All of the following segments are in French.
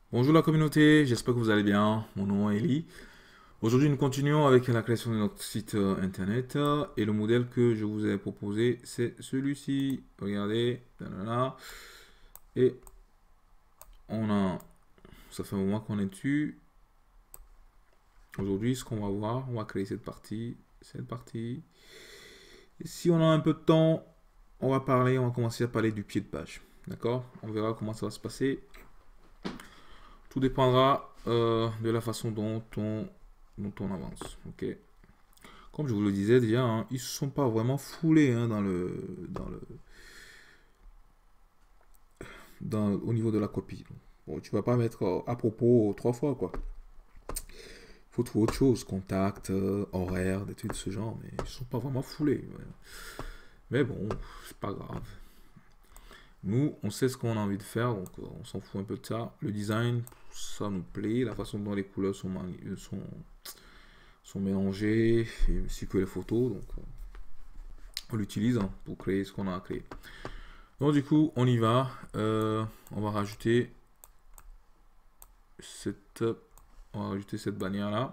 Bonjour la communauté, j'espère que vous allez bien. Mon nom est Eli. Aujourd'hui, nous continuons avec la création de notre site internet et le modèle que je vous ai proposé, c'est celui-ci. Regardez, là, et on a, ça fait un moment qu'on est dessus. Aujourd'hui, ce qu'on va voir, on va créer cette partie. Et si on a un peu de temps, on va commencer à parler du pied de page. D'accord? On verra comment ça va se passer. Tout dépendra de la façon dont on avance. Ok. Comme je vous le disais déjà, hein, ils ne sont pas vraiment foulés hein, au niveau de la copie. Bon, tu vas pas mettre à propos trois fois, quoi. Il faut trouver autre chose, contact, horaire, des trucs de ce genre, mais ils ne sont pas vraiment foulés. Ouais. Mais bon, c'est pas grave. Nous, on sait ce qu'on a envie de faire, donc on s'en fout un peu de ça. Le design, ça nous plaît, la façon dont les couleurs sont mélangées, ainsi que les photos, donc on l'utilise hein, pour créer ce qu'on a à créer. Donc du coup, on y va. On va rajouter cette, bannière là.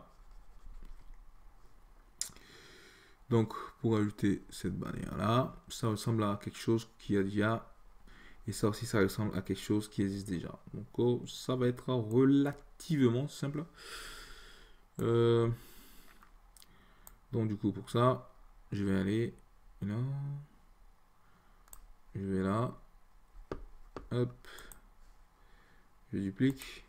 Donc pour ajouter cette bannière là, ça ressemble à quelque chose qui a déjà, et ça aussi ça ressemble à quelque chose qui existe déjà. Donc ça va être relativement simple. Euh, donc du coup pour ça, je vais aller là, je vais là, hop, je duplique.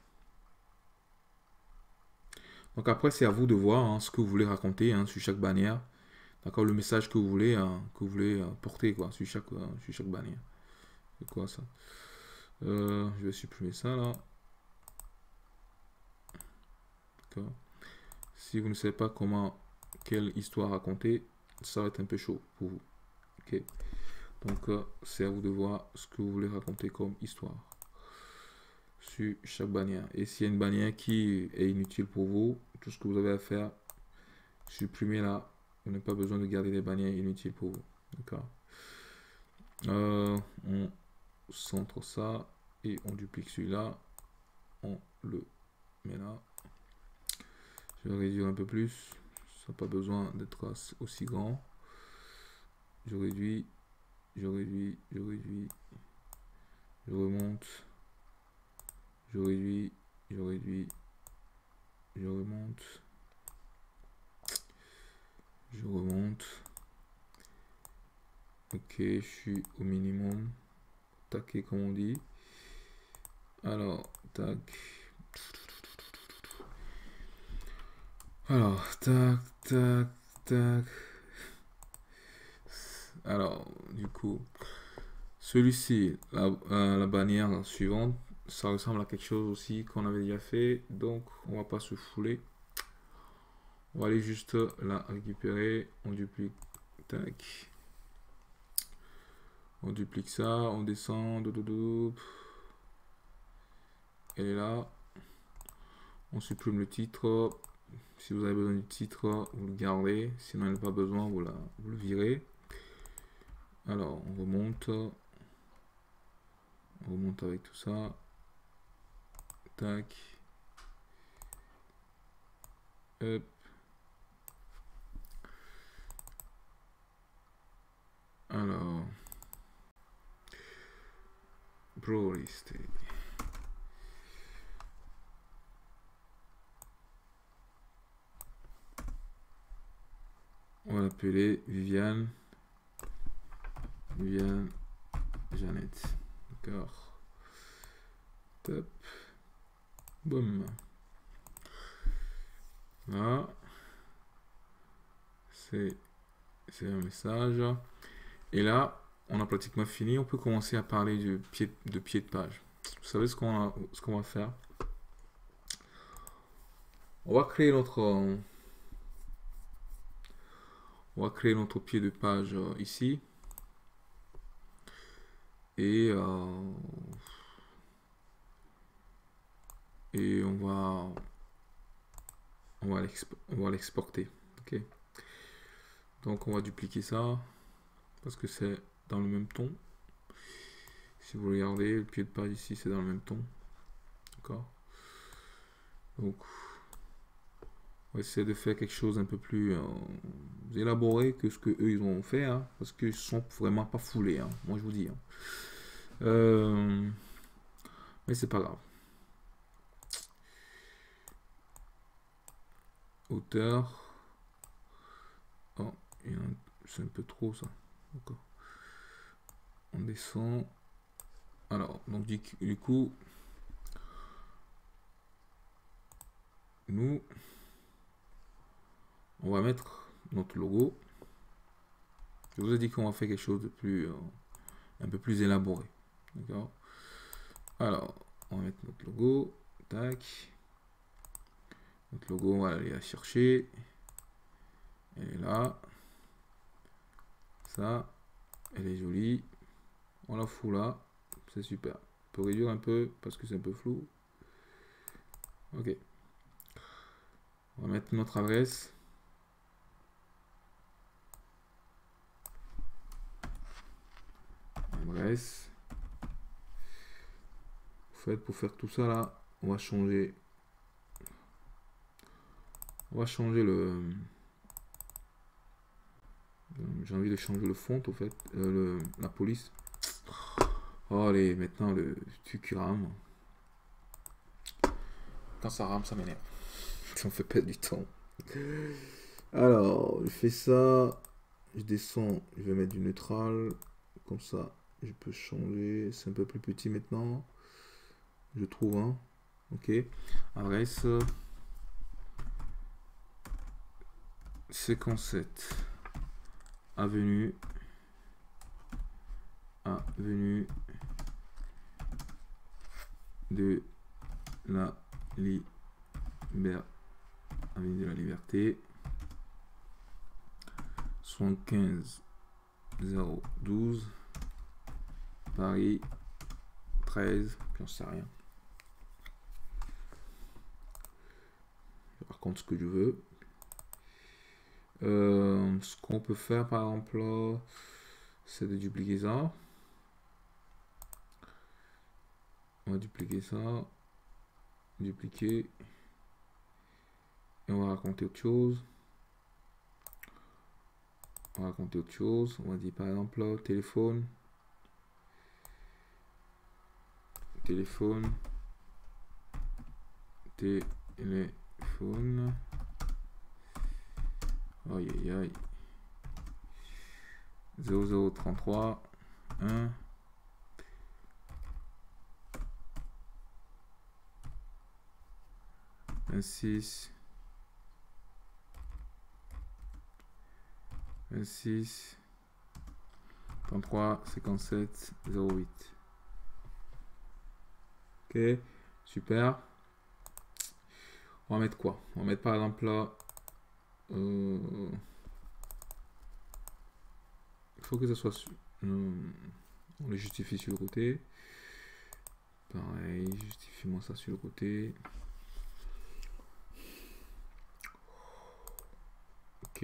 Donc après, c'est à vous de voir hein, ce que vous voulez raconter hein, sur chaque bannière. D'accord, le message que vous voulez porter quoi, sur chaque bannière. C'est quoi ça? Je vais supprimer ça là. D'accord. Si vous ne savez pas quelle histoire raconter, ça va être un peu chaud pour vous. Ok. Donc c'est à vous de voir ce que vous voulez raconter comme histoire sur chaque bannière. Et s'il y a une bannière qui est inutile pour vous, tout ce que vous avez à faire, supprimer là. Vous n'avez pas besoin de garder des bannières inutiles pour vous. D'accord. On centre ça et on duplique celui-là. On le met là. Je vais réduire un peu plus. Ça n'a pas besoin d'être aussi grand. Je réduis, je réduis, je réduis. Je remonte. Je réduis, je réduis. Je remonte. Je remonte. Ok, je suis au minimum. Taqué comme on dit. Alors, tac. Alors, tac, tac, tac. Alors, du coup, celui-ci, la bannière suivante, ça ressemble à quelque chose aussi qu'on avait déjà fait. Donc, on va pas se fouler. On va aller juste la récupérer. On duplique. Tac. On duplique ça. On descend. Elle est là. On supprime le titre. Si vous avez besoin du titre, vous le gardez. Sinon, il n'y a pas besoin, vous le virez. Alors, on remonte. On remonte avec tout ça. Tac. Hop. Alors. Proliste. On va l'appeler Viviane. Viviane Jeannette. D'accord. Top. Boum. Là. C'est un message. Et là, on a pratiquement fini. On peut commencer à parler de pied de page. Vous savez ce qu'on va faire? On va créer notre pied de page ici. Et, et on va l'exporter. Ok. Donc on va dupliquer ça parce que c'est dans le même ton. Si vous regardez, le pied de page ici, c'est dans le même ton. D'accord. Donc, on va essayer de faire quelque chose un peu plus élaboré que ce que eux ils ont fait, hein, parce qu'ils sont vraiment pas foulés, hein, moi je vous dis. Hein. Mais c'est pas grave. Hauteur. Oh, c'est un peu trop ça. D'accord. On descend. Alors, donc du coup, nous, on va mettre notre logo. Je vous ai dit qu'on va faire quelque chose de plus, un peu plus élaboré. D'accord. Alors, on va mettre notre logo. Tac. Notre logo, on va aller la chercher. Elle est là. Ça, elle est jolie. On la fout là. C'est super. On peut réduire un peu parce que c'est un peu flou. Ok. On va mettre notre adresse. Adresse. En fait, pour faire tout ça là, on va changer. On va changer le. J'ai envie de changer le font au fait. La police. Oh, allez, maintenant le truc qui rame. Quand ça rame, ça m'énerve. Ça me fait perdre du temps. Alors, je fais ça. Je descends. Je vais mettre du neutral. Comme ça, je peux changer. C'est un peu plus petit maintenant. Je trouve, hein. Ok. Adresse. 57. Avenue de la Avenue de la Liberté, 75 012 Paris 13, j'en sais rien. Par contre, ce que je veux. Ce qu'on peut faire par exemple là, c'est de dupliquer ça. On va dupliquer ça, dupliquer, et on va raconter autre chose. On va raconter autre chose. On va dire par exemple là, téléphone. Téléphone. 0033 1 26 33 57 08. Ok, super. On va mettre quoi? On va mettre par exemple là. Il faut que ça soit. On le justifie sur le côté. Pareil, justifie-moi ça sur le côté. Ok.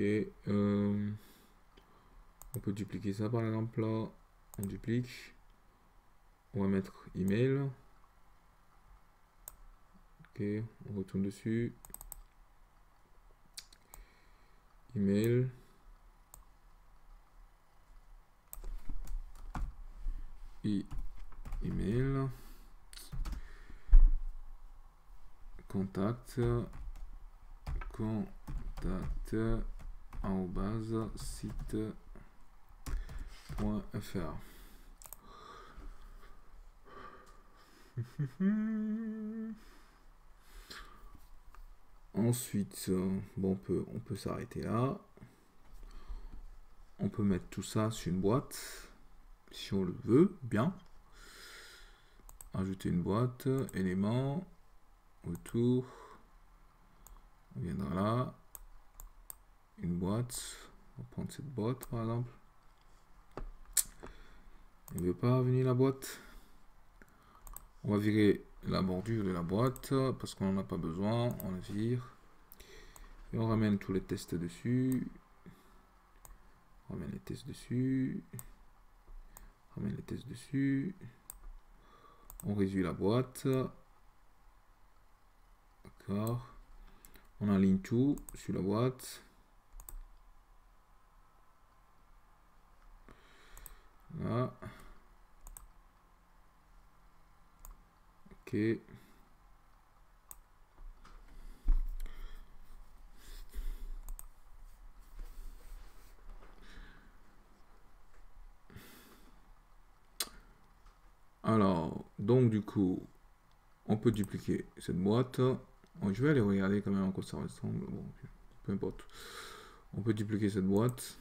On peut dupliquer ça par exemple là. On duplique. On va mettre email. Ok, on retourne dessus. Email. Email. Contact. site.fr. Ensuite, bon, on peut s'arrêter là. On peut mettre tout ça sur une boîte, si on le veut, bien. Ajouter une boîte, éléments, autour. On viendra là. Une boîte. On va prendre cette boîte, par exemple. Il ne veut pas venir la boîte. On va virer la bordure de la boîte parce qu'on n'en a pas besoin. On la vire. Et on ramène tous les tests dessus. On ramène les tests dessus. On ramène les tests dessus. On réduit la boîte. Ok. D'accord. On aligne tout sur la boîte. Là. Ok. Alors, donc du coup, on peut dupliquer cette boîte. Bon, je vais aller regarder quand même en quoi ça ressemble. Bon, peu importe. On peut dupliquer cette boîte.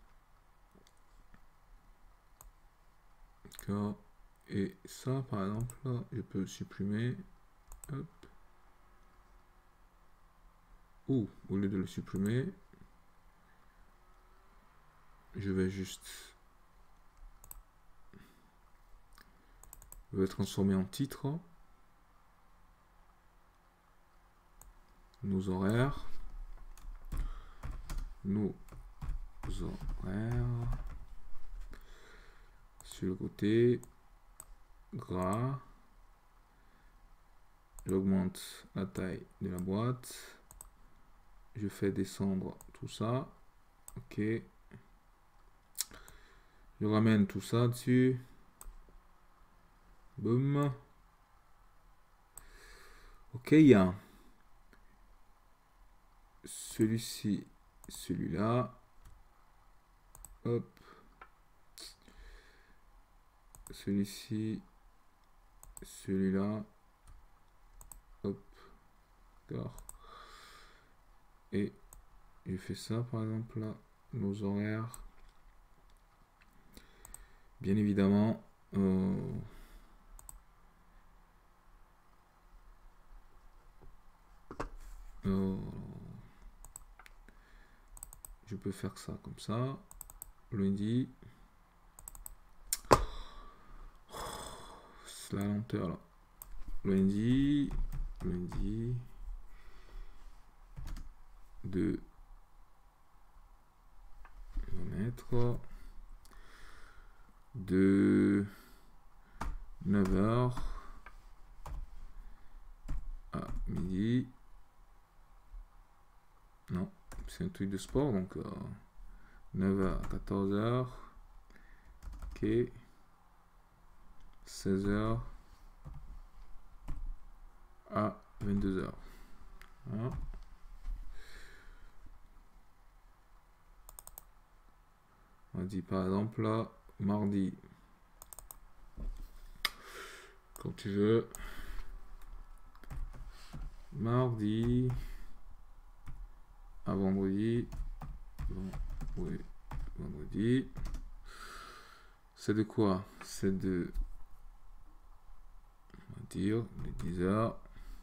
D'accord. Et ça, par exemple, je peux supprimer. Hop. Ou, au lieu de le supprimer, je vais juste le transformer en titre. Nos horaires. Nos horaires. Sur le côté. Gras. J'augmente la taille de la boîte. Je fais descendre tout ça. Ok. Je ramène tout ça dessus. Boum. Ok, il y a celui-ci, celui-là. Hop. Celui-ci, celui-là. Hop. D'accord. Et je fais ça par exemple là. Nos horaires. Bien évidemment. Je peux faire ça comme ça. Lundi. C'est la lenteur là. Lundi. Lundi. 2. On va mettre de 9h à midi. Non, c'est un truc de sport, donc 9h à 14h. Ok. 16h à 22h. Voilà. On dit par exemple là, mardi. Quand tu veux. Mardi à vendredi. Bon, oui, vendredi. C'est de quoi? C'est de, on va dire, de 10h.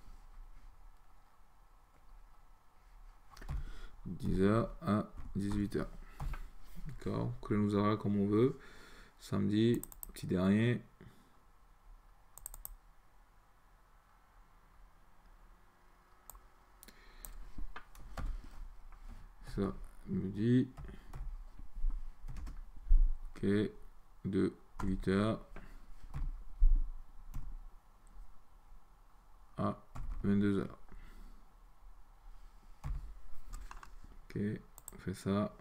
10h à 18h. D'accord. Que nous aura comme on veut. Samedi, petit dernier. Ça me dit. Ok. De 8h à 22h. Ok. On fait ça.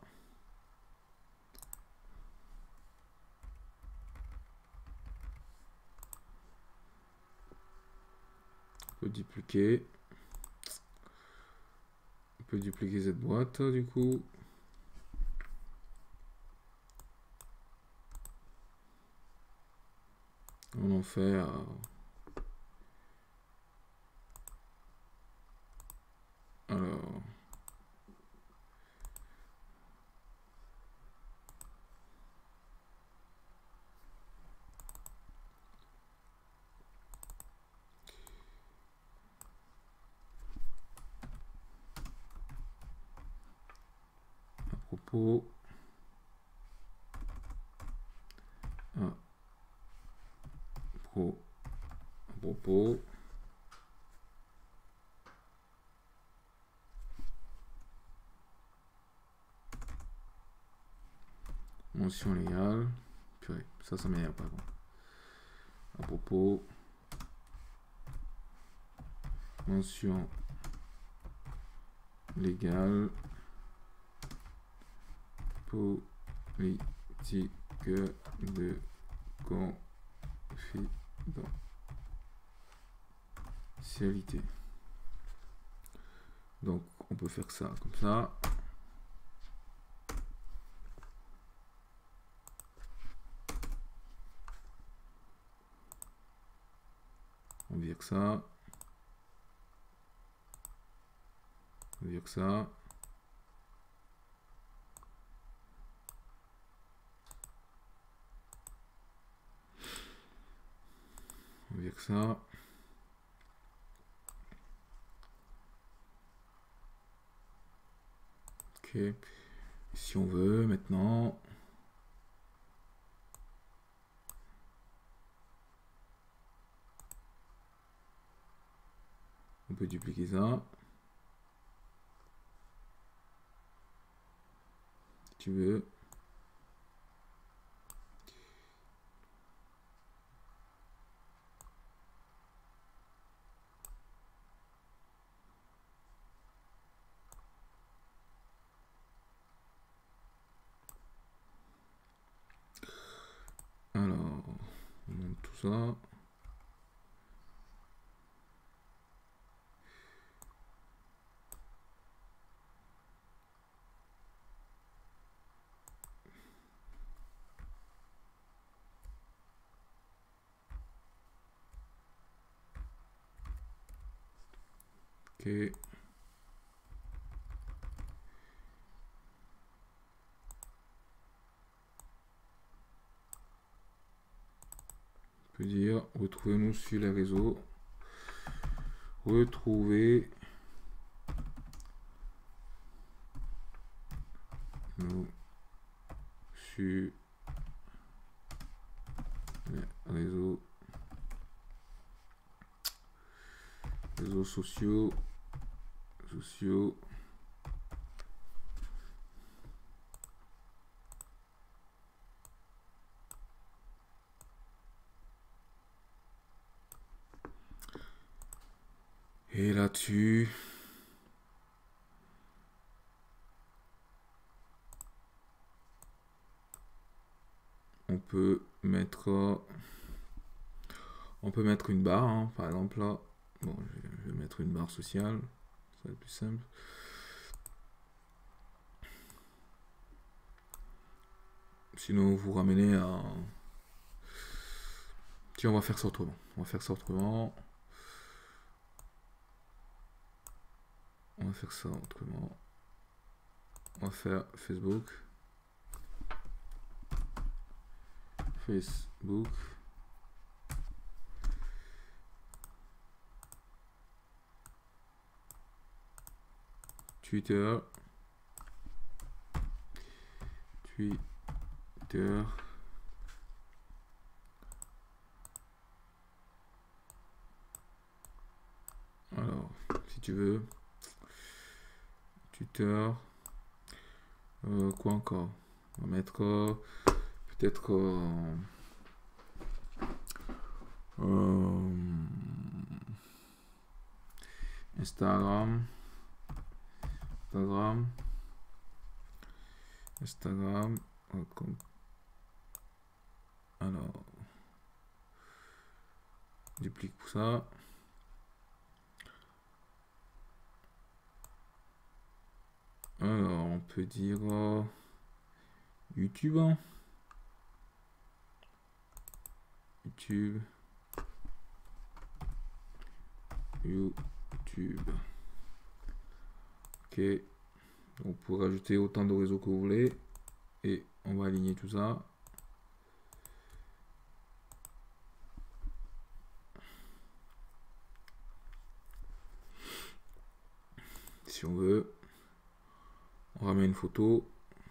On peut dupliquer. On peut dupliquer cette boîte du coup. On en fait alors à propos à propos mention légale. Purée, ça m'énerve pas. À propos mention légal, politique de confidentialité. Donc on peut faire ça comme ça. On vire ça. On vire ça. On vire ça. Ok. Si on veut maintenant. On peut dupliquer ça. Si tu veux. Alors, on monte tout ça. Ok. On peut dire retrouvez-nous sur les réseaux. Retrouvez nous sur les réseaux sociaux. Et là-dessus, on peut mettre une barre, hein, par exemple là. Bon, je vais mettre une barre sociale, ça va être plus simple. Sinon, vous ramenez à... Tiens, on va faire ça autrement. On va faire ça autrement. On va faire ça autrement. On va faire Facebook. Twitter. Alors, si tu veux. Twitter. Quoi encore? On va mettre peut-être Instagram. Alors, duplique pour ça. Alors, on peut dire YouTube. Ok. On peut rajouter autant de réseaux que vous voulez. Et on va aligner tout ça. Si on veut. On ramène une photo.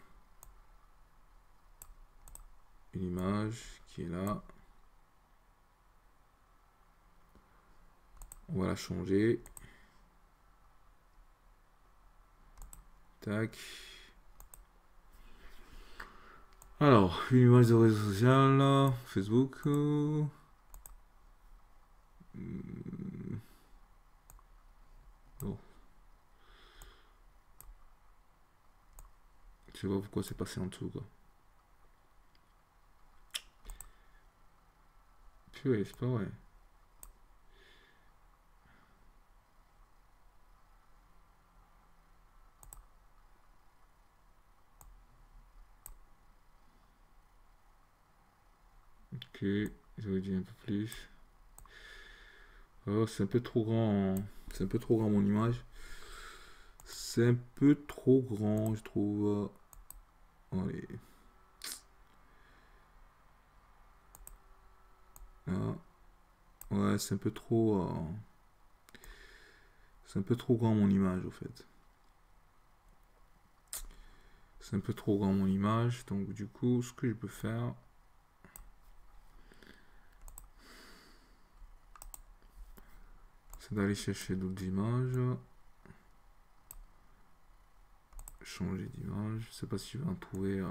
Une image qui est là. On va la changer. Tac. Alors, une image de réseau social, Facebook. Bon. Je sais pas pourquoi c'est passé en dessous, quoi. Purée, c'est pas vrai. Ok, j'aurais dit un peu plus. Oh, c'est un peu trop grand. C'est un peu trop grand mon image. C'est un peu trop grand, je trouve. Allez. Ah. Ouais, c'est un peu trop. C'est un peu trop grand mon image, au fait. C'est un peu trop grand mon image. Donc, du coup, ce que je peux faire. C'est d'aller chercher d'autres images. Changer d'image. Je sais pas si je vais en trouver.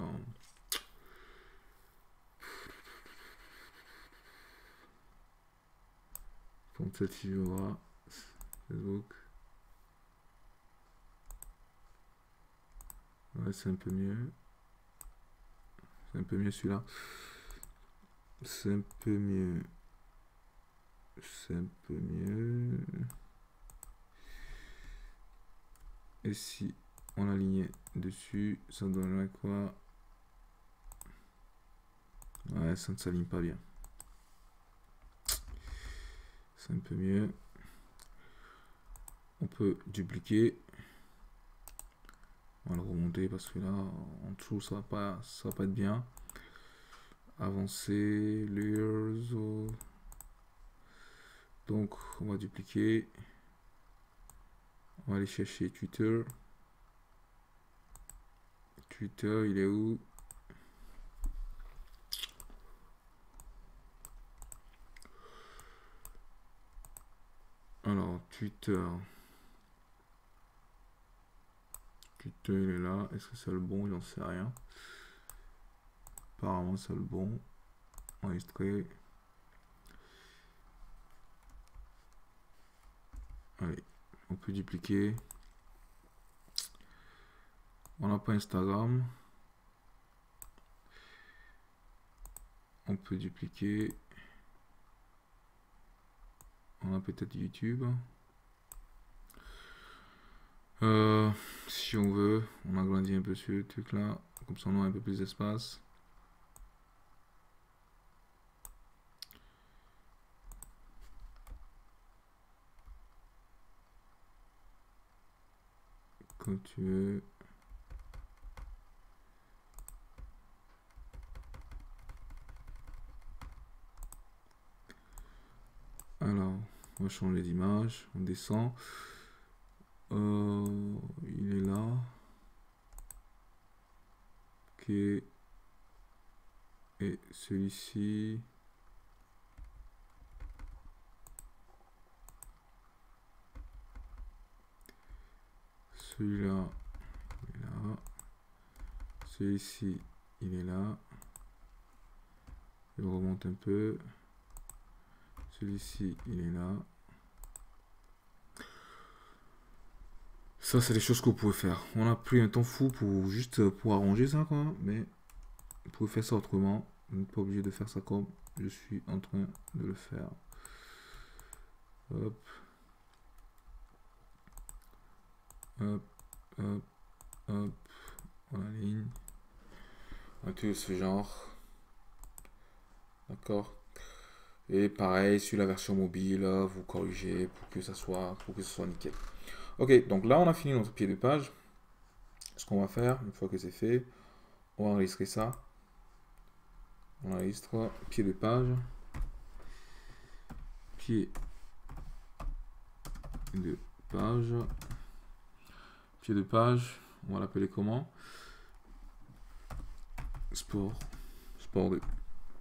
Comme ça, si je vois. Facebook. Ouais, c'est un peu mieux. C'est un peu mieux celui-là. C'est un peu mieux. C'est un peu mieux. Et si on alignait dessus, ça donnerait quoi? Ouais, ça ne s'aligne pas bien. C'est un peu mieux. On peut dupliquer. On va le remonter parce que là, en dessous, ça va pas être bien. Avancer, layers. Donc, on va dupliquer. On va aller chercher Twitter. Twitter, il est où? Alors, Twitter. Twitter, il est là. Est-ce que c'est le bon? J'en sais rien. Apparemment, c'est le bon. Enregistrer. Allez, on peut dupliquer. On n'a pas Instagram. On peut dupliquer. On a peut-être YouTube. Si on veut, on agrandit un peu ce truc là. Comme ça, on a un peu plus d'espace. Comme tu veux. Alors, on va changer d'image. On descend. Il est là. Ok. Et celui-ci. Celui-là, il est là. Celui-ci, il est là. Je remonte un peu. Celui-ci, il est là. Ça, c'est des choses que vous pouvez faire. On a pris un temps fou pour juste pour arranger ça, quoi. Mais vous pouvez faire ça autrement. Vous n'êtes pas obligé de faire ça comme je suis en train de le faire. Hop. Hop. Hop. Hop. On aligne. Un truc de ce genre. D'accord. Et pareil, sur la version mobile, vous corrigez pour que ça soit nickel. Ok, donc là, on a fini notre pied de page. Ce qu'on va faire, une fois que c'est fait, on va enregistrer ça. On enregistre pied de page. Pied de page. Pied de page. On va l'appeler comment? Sport. Sport 2.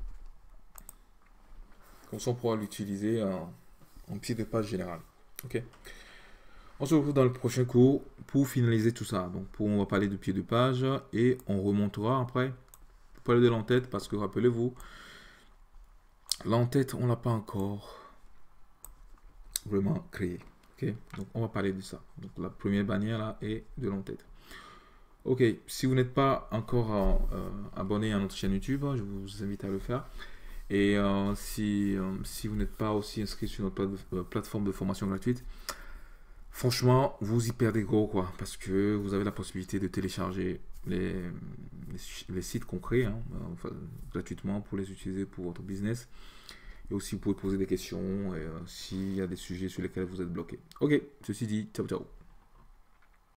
Comme ça, on pourra l'utiliser en pied de page général. Ok. On se retrouve dans le prochain cours pour finaliser tout ça. Donc, on va parler de pied de page et on remontera après pour parler de l'entête parce que rappelez-vous, l'entête, on l'a pas encore vraiment créé. Ok. Donc, on va parler de ça. Donc, la première bannière là est de l'entête. Ok, si vous n'êtes pas encore abonné à notre chaîne YouTube, je vous invite à le faire. Et si vous n'êtes pas aussi inscrit sur notre plateforme de formation gratuite, franchement, vous y perdez gros, quoi, parce que vous avez la possibilité de télécharger les sites qu'on crée, hein, enfin, gratuitement pour les utiliser pour votre business. Et aussi, vous pouvez poser des questions s'il y a des sujets sur lesquels vous êtes bloqué. Ok, ceci dit, ciao ciao.